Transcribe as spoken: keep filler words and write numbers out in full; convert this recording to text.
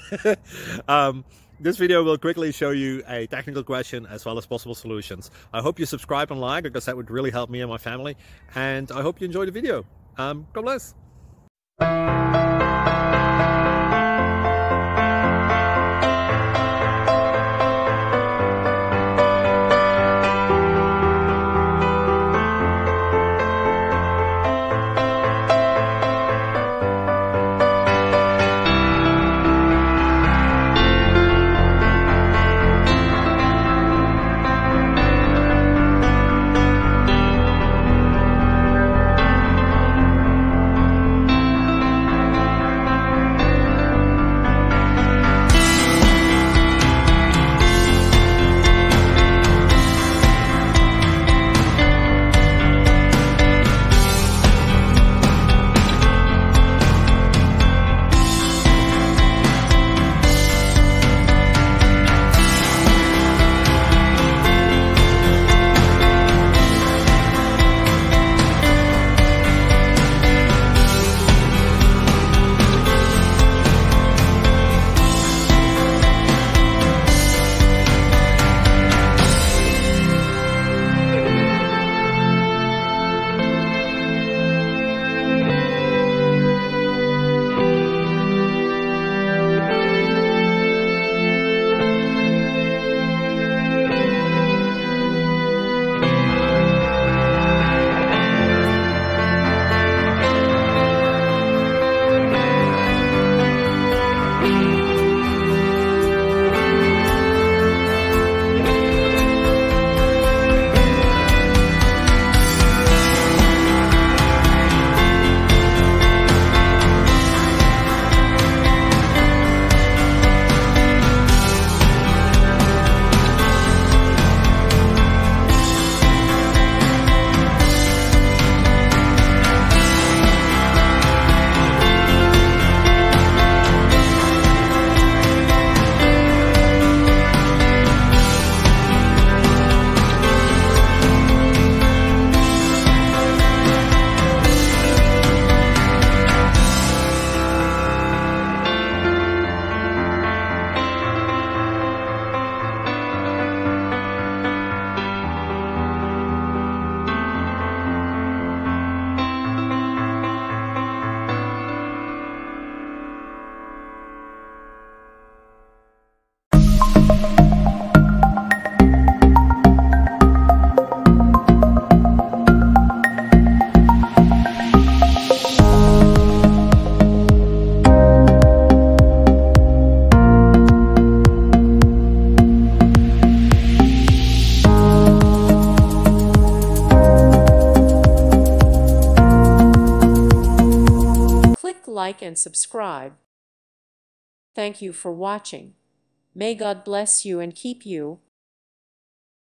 um, this video will quickly show you a technical question as well as possible solutions. I hope you subscribe and like, because that would really help me and my family. And I hope you enjoy the video. Um, God bless. Like and subscribe. Thank you for watching. May God bless you and keep you.